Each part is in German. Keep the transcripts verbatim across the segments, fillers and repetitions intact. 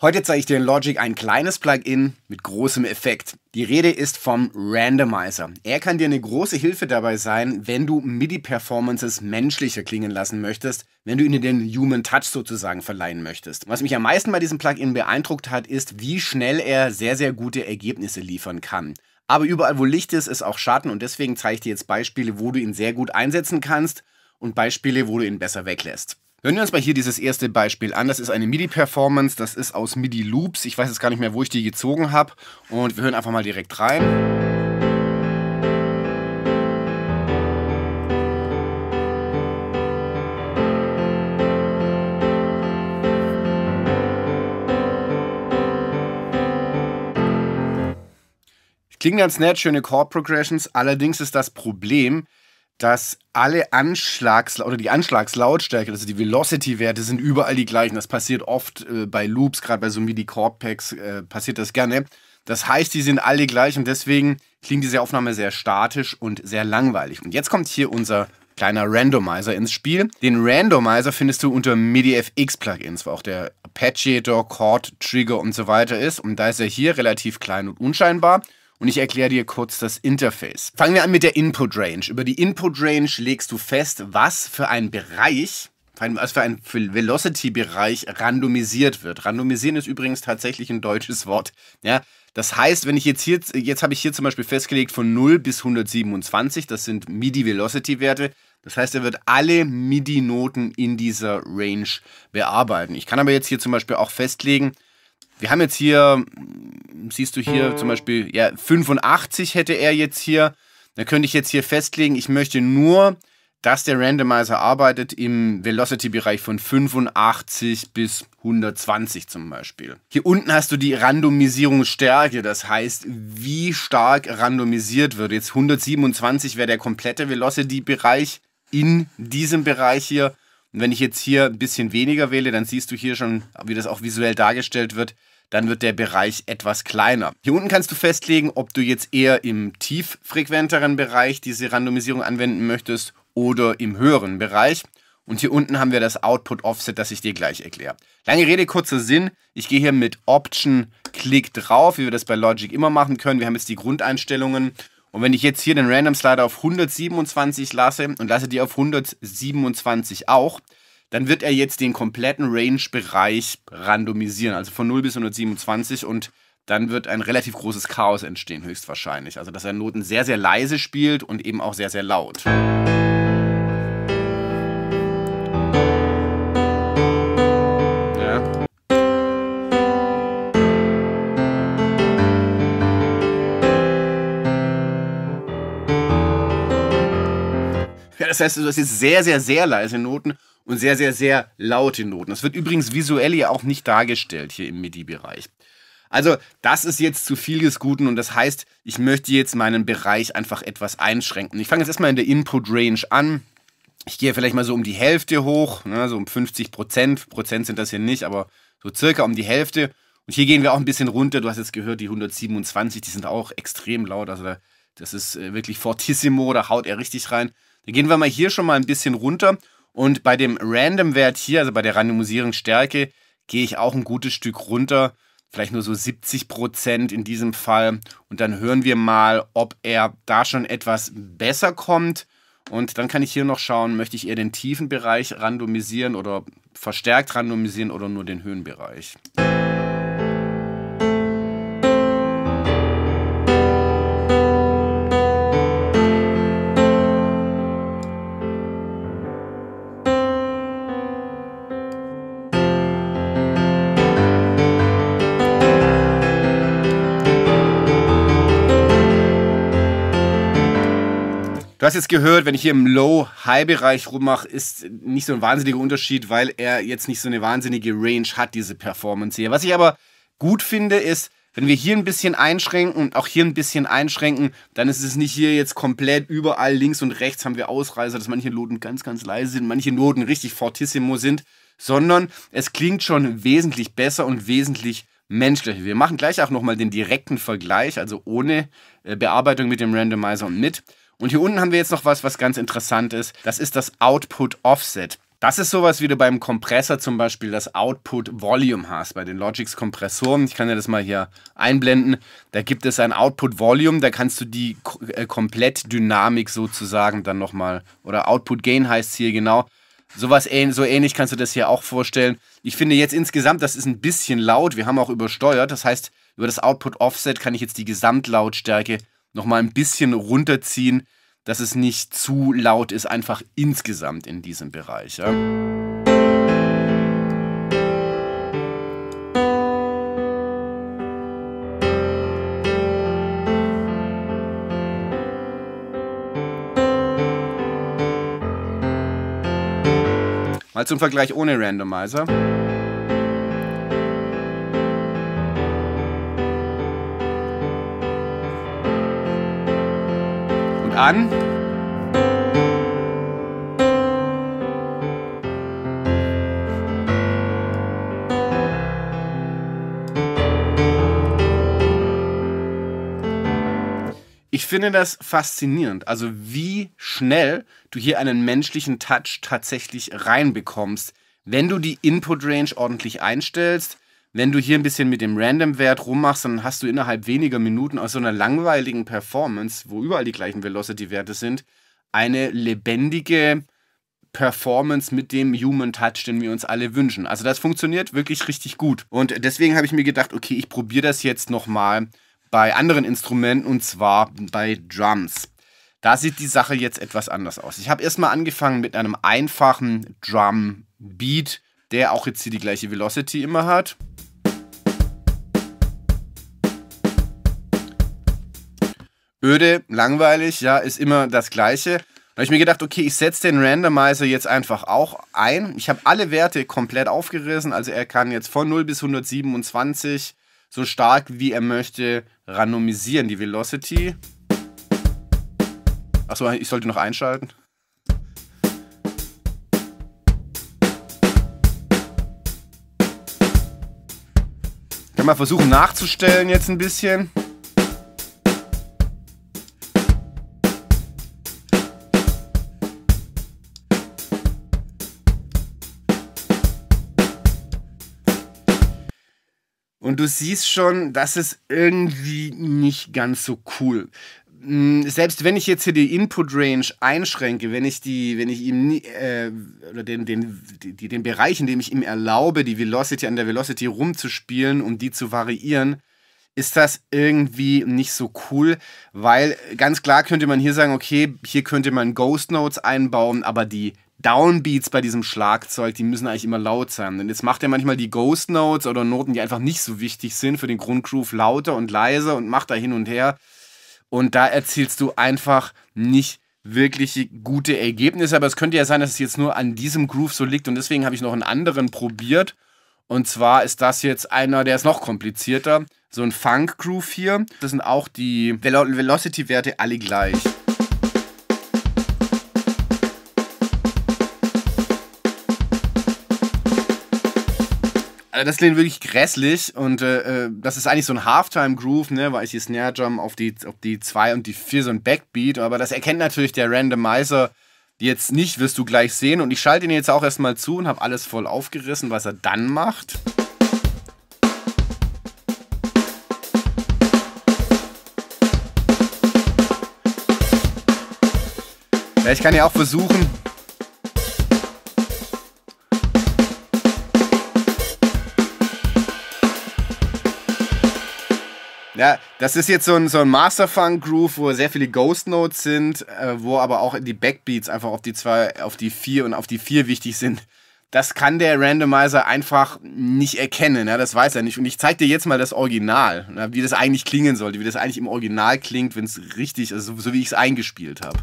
Heute zeige ich dir in Logic ein kleines Plugin mit großem Effekt. Die Rede ist vom Randomizer. Er kann dir eine große Hilfe dabei sein, wenn du MIDI-Performances menschlicher klingen lassen möchtest, wenn du ihnen den Human Touch sozusagen verleihen möchtest. Was mich am meisten bei diesem Plugin beeindruckt hat, ist, wie schnell er sehr, sehr gute Ergebnisse liefern kann. Aber überall, wo Licht ist, ist auch Schatten und deswegen zeige ich dir jetzt Beispiele, wo du ihn sehr gut einsetzen kannst und Beispiele, wo du ihn besser weglässt. Hören wir uns mal hier dieses erste Beispiel an. Das ist eine MIDI-Performance, das ist aus MIDI-Loops. Ich weiß jetzt gar nicht mehr, wo ich die gezogen habe. Und wir hören einfach mal direkt rein. Klingen ganz nett, schöne Chord-Progressions. Allerdings ist das Problem, dass alle Anschlags- oder die Anschlagslautstärke, also die Velocity-Werte, sind überall die gleichen. Das passiert oft äh, bei Loops, gerade bei so MIDI-Chord-Packs äh, passiert das gerne. Das heißt, die sind alle gleich und deswegen klingt diese Aufnahme sehr statisch und sehr langweilig. Und jetzt kommt hier unser kleiner Randomizer ins Spiel. Den Randomizer findest du unter MIDI-F-X-Plugins, wo auch der Arpeggiator, Chord, Trigger und so weiter ist. Und da ist er hier relativ klein und unscheinbar. Und ich erkläre dir kurz das Interface. Fangen wir an mit der Input Range. Über die Input Range legst du fest, was für ein Bereich, was für ein Velocity-Bereich randomisiert wird. Randomisieren ist übrigens tatsächlich ein deutsches Wort. Ja, das heißt, wenn ich jetzt hier, jetzt habe ich hier zum Beispiel festgelegt von null bis hundertsiebenundzwanzig, das sind MIDI-Velocity-Werte. Das heißt, er wird alle MIDI-Noten in dieser Range bearbeiten. Ich kann aber jetzt hier zum Beispiel auch festlegen, wir haben jetzt hier, siehst du hier zum Beispiel, ja, fünfundachtzig hätte er jetzt hier. Dann könnte ich jetzt hier festlegen, ich möchte nur, dass der Randomizer arbeitet im Velocity-Bereich von fünfundachtzig bis hundertzwanzig zum Beispiel. Hier unten hast du die Randomisierungsstärke, das heißt, wie stark randomisiert wird. Jetzt hundertsiebenundzwanzig wäre der komplette Velocity-Bereich in diesem Bereich hier. Und wenn ich jetzt hier ein bisschen weniger wähle, dann siehst du hier schon, wie das auch visuell dargestellt wird, dann wird der Bereich etwas kleiner. Hier unten kannst du festlegen, ob du jetzt eher im tieffrequenteren Bereich diese Randomisierung anwenden möchtest oder im höheren Bereich. Und hier unten haben wir das Output Offset, das ich dir gleich erkläre. Lange Rede, kurzer Sinn. Ich gehe hier mit Option-Klick drauf, wie wir das bei Logic immer machen können. Wir haben jetzt die Grundeinstellungen. Und wenn ich jetzt hier den Random Slider auf hundertsiebenundzwanzig lasse und lasse die auf hundertsiebenundzwanzig auch, dann wird er jetzt den kompletten Range-Bereich randomisieren, also von null bis hundertsiebenundzwanzig, und dann wird ein relativ großes Chaos entstehen, höchstwahrscheinlich. Also dass er Noten sehr, sehr leise spielt und eben auch sehr, sehr laut. Das heißt, du hast jetzt sehr, sehr, sehr leise Noten und sehr, sehr, sehr laute Noten. Das wird übrigens visuell ja auch nicht dargestellt hier im MIDI-Bereich. Also das ist jetzt zu viel des Guten und das heißt, ich möchte jetzt meinen Bereich einfach etwas einschränken. Ich fange jetzt erstmal in der Input-Range an. Ich gehe vielleicht mal so um die Hälfte hoch, ne, so um fünfzig Prozent. Prozent sind das hier nicht, aber so circa um die Hälfte. Und hier gehen wir auch ein bisschen runter. Du hast jetzt gehört, die hundertsiebenundzwanzig, die sind auch extrem laut. Also das ist wirklich fortissimo, da haut er richtig rein. Dann gehen wir mal hier schon mal ein bisschen runter und bei dem Random-Wert hier, also bei der Randomisierungsstärke, gehe ich auch ein gutes Stück runter, vielleicht nur so siebzig Prozent in diesem Fall, und dann hören wir mal, ob er da schon etwas besser kommt, und dann kann ich hier noch schauen, möchte ich eher den tiefen Bereich randomisieren oder verstärkt randomisieren oder nur den Höhenbereich. Du hast jetzt gehört, wenn ich hier im Low-High-Bereich rummache, ist nicht so ein wahnsinniger Unterschied, weil er jetzt nicht so eine wahnsinnige Range hat, diese Performance hier. Was ich aber gut finde, ist, wenn wir hier ein bisschen einschränken und auch hier ein bisschen einschränken, dann ist es nicht hier jetzt komplett überall links und rechts haben wir Ausreißer, dass manche Noten ganz, ganz leise sind, manche Noten richtig fortissimo sind, sondern es klingt schon wesentlich besser und wesentlich menschlicher. Wir machen gleich auch nochmal den direkten Vergleich, also ohne Bearbeitung mit dem Randomizer und mit. Und hier unten haben wir jetzt noch was, was ganz interessant ist. Das ist das Output Offset. Das ist sowas, wie du beim Kompressor zum Beispiel das Output Volume hast, bei den Logix Kompressoren. Ich kann dir das mal hier einblenden. Da gibt es ein Output Volume, da kannst du die äh, Komplettdynamik sozusagen dann nochmal, oder Output Gain heißt es hier genau. Sowas, so ähnlich kannst du das hier auch vorstellen. Ich finde jetzt insgesamt, das ist ein bisschen laut. Wir haben auch übersteuert. Das heißt, über das Output Offset kann ich jetzt die Gesamtlautstärke nochmal ein bisschen runterziehen, dass es nicht zu laut ist, einfach insgesamt in diesem Bereich. Ja. Mal zum Vergleich ohne Randomizer. Und an. Ich finde das faszinierend, also wie schnell du hier einen menschlichen Touch tatsächlich reinbekommst, wenn du die Input Range ordentlich einstellst. Wenn du hier ein bisschen mit dem Random-Wert rummachst, dann hast du innerhalb weniger Minuten aus so einer langweiligen Performance, wo überall die gleichen Velocity-Werte sind, eine lebendige Performance mit dem Human Touch, den wir uns alle wünschen. Also das funktioniert wirklich richtig gut. Und deswegen habe ich mir gedacht, okay, ich probiere das jetzt nochmal bei anderen Instrumenten, und zwar bei Drums. Da sieht die Sache jetzt etwas anders aus. Ich habe erstmal angefangen mit einem einfachen Drum-Beat, der auch jetzt hier die gleiche Velocity immer hat. Öde, langweilig, ja, ist immer das Gleiche. Da habe ich mir gedacht, okay, ich setze den Randomizer jetzt einfach auch ein. Ich habe alle Werte komplett aufgerissen, also er kann jetzt von null bis hundertsiebenundzwanzig so stark wie er möchte randomisieren, die Velocity. Achso, ich sollte noch einschalten. Ich kann mal versuchen nachzustellen jetzt ein bisschen. Und du siehst schon, das ist irgendwie nicht ganz so cool. Selbst wenn ich jetzt hier die Input Range einschränke, wenn ich die, wenn ich ihm äh, oder den, den, die, den Bereich, in dem ich ihm erlaube, die Velocity an der Velocity rumzuspielen, um die zu variieren, ist das irgendwie nicht so cool, weil ganz klar könnte man hier sagen, okay, hier könnte man Ghost Notes einbauen, aber die Downbeats bei diesem Schlagzeug, die müssen eigentlich immer laut sein. Denn jetzt macht er manchmal die Ghost Notes oder Noten, die einfach nicht so wichtig sind für den Grundgroove, lauter und leiser und macht da hin und her. Und da erzielst du einfach nicht wirklich gute Ergebnisse. Aber es könnte ja sein, dass es jetzt nur an diesem Groove so liegt. Und deswegen habe ich noch einen anderen probiert. Und zwar ist das jetzt einer, der ist noch komplizierter. So ein Funk-Groove hier. Das sind auch die Velo- Velocity-Werte alle gleich. Also das klingt wirklich grässlich und äh, das ist eigentlich so ein Halftime-Groove, ne, weil ich die Snare-Drum auf die, auf die zwei und die vier so ein Backbeat, aber das erkennt natürlich der Randomizer jetzt nicht, wirst du gleich sehen. Und ich schalte ihn jetzt auch erstmal zu und habe alles voll aufgerissen, was er dann macht. Ja, ich kann ja auch versuchen... Ja, das ist jetzt so ein, so ein Masterfunk-Groove, wo sehr viele Ghost Notes sind, äh, wo aber auch die Backbeats einfach auf die zwei, auf die vier und auf die vier wichtig sind. Das kann der Randomizer einfach nicht erkennen, ja, das weiß er nicht. Und ich zeige dir jetzt mal das Original, ja, wie das eigentlich klingen sollte, wie das eigentlich im Original klingt, wenn es richtig, also so, so wie ich es eingespielt habe.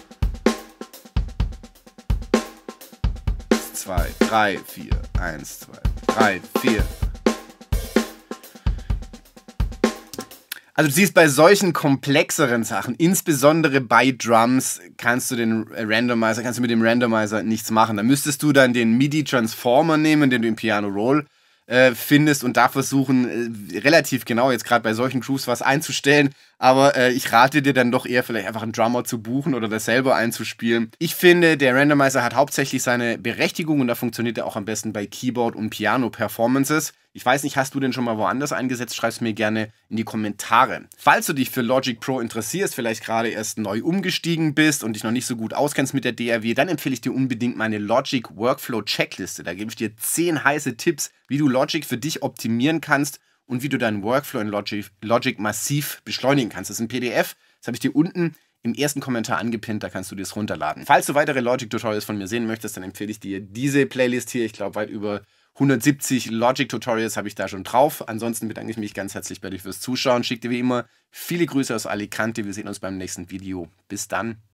zwei, drei, vier, eins, zwei, drei, vier. Also du siehst, bei solchen komplexeren Sachen, insbesondere bei Drums, kannst du den Randomizer, kannst du mit dem Randomizer nichts machen. Da müsstest du dann den MIDI-Transformer nehmen, den du im Piano Roll äh, findest und da versuchen, äh, relativ genau jetzt gerade bei solchen Grooves was einzustellen. Aber äh, ich rate dir dann doch eher vielleicht einfach einen Drummer zu buchen oder das selber einzuspielen. Ich finde, der Randomizer hat hauptsächlich seine Berechtigung und da funktioniert er auch am besten bei Keyboard- und Piano-Performances. Ich weiß nicht, hast du den schon mal woanders eingesetzt? Schreib es mir gerne in die Kommentare. Falls du dich für Logic Pro interessierst, vielleicht gerade erst neu umgestiegen bist und dich noch nicht so gut auskennst mit der D A W, dann empfehle ich dir unbedingt meine Logic Workflow Checkliste. Da gebe ich dir zehn heiße Tipps, wie du Logic für dich optimieren kannst und wie du deinen Workflow in Logic, Logic massiv beschleunigen kannst. Das ist ein P D F, das habe ich dir unten im ersten Kommentar angepinnt, da kannst du dir das runterladen. Falls du weitere Logic-Tutorials von mir sehen möchtest, dann empfehle ich dir diese Playlist hier. Ich glaube, weit über hundertsiebzig Logic-Tutorials habe ich da schon drauf. Ansonsten bedanke ich mich ganz herzlich bei dir fürs Zuschauen. Schick dir wie immer viele Grüße aus Alicante. Wir sehen uns beim nächsten Video. Bis dann.